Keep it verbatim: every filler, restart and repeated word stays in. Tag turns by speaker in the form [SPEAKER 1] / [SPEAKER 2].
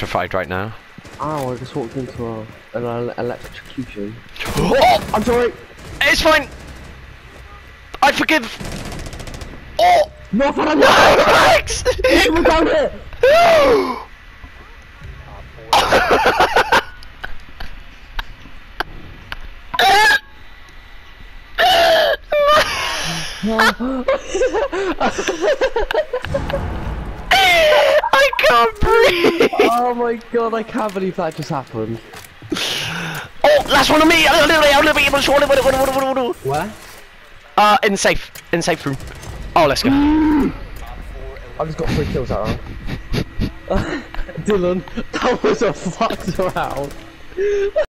[SPEAKER 1] electrified right now.
[SPEAKER 2] Ow, I just walked into a, an ele electrocution.
[SPEAKER 1] Oh!
[SPEAKER 2] I'm sorry!
[SPEAKER 1] It's fine! I forgive! Oh!
[SPEAKER 2] No, no,
[SPEAKER 1] Max!
[SPEAKER 2] We're down here!
[SPEAKER 1] I can't breathe!
[SPEAKER 2] Oh my god, I can't believe that just happened.
[SPEAKER 1] Oh, last one on me!
[SPEAKER 2] Where?
[SPEAKER 1] Uh, in the safe. In the safe room. Oh, let's go.
[SPEAKER 2] I've just got three kills out of Dylan, that was a fucked round.